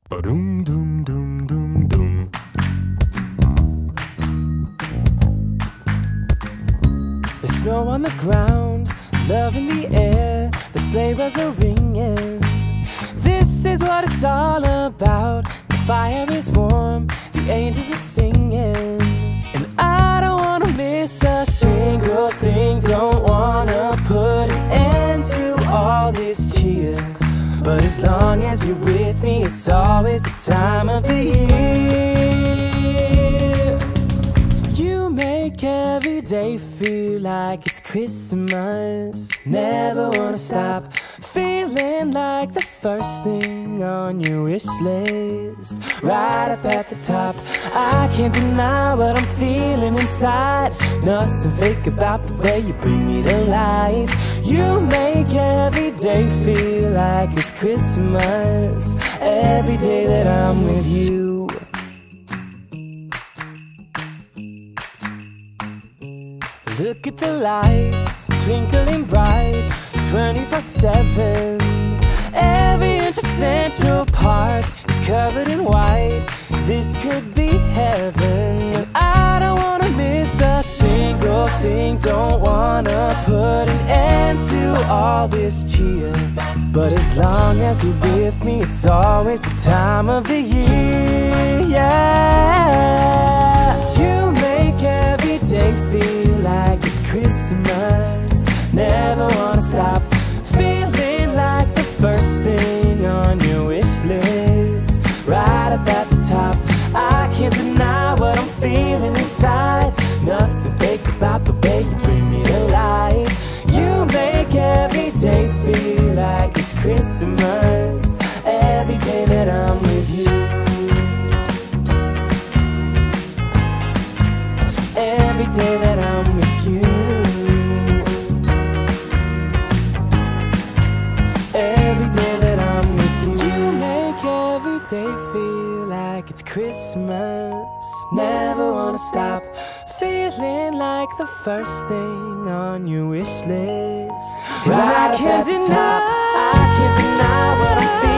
Ba-dum dum dum dum dum. The snow on the ground, love in the air, the sleigh bells are ringing. This is what it's all about. The fire is warm, the angels are singing. And I don't wanna miss a single thing. Don't wanna put an end to all this cheer. But as long as you're with me, it's always the time of the year. You make every day feel like it's Christmas. Never wanna stop feeling like the first thing on your wish list. Right up at the top, I can't deny what I'm feeling inside. Nothing fake about the way you bring me to life. You make every day feel like it's Christmas. Every day that I'm with you. Look at the lights, twinkling bright, 24/7. Every inch of Central Park is covered in white. This could be heaven, and I don't wanna miss a single thing. Don't wanna put an end to all this cheer. But as long as you're with me, it's always the time of the year, yeah. You make every day feel like it's Christmas. Never wanna stop feeling like the first thing on your wish list. Right up at the top, I can't deny what I'm feeling inside. Nothing fake about the way you bring me to life. You make every day feel like it's Christmas. Every day that I'm with you. Every day that I'm with you. Every day that I'm with you. You make every day feel like it's Christmas. Never wanna stop feeling like the first thing on your wish list. Right I can't deny what I'm feeling.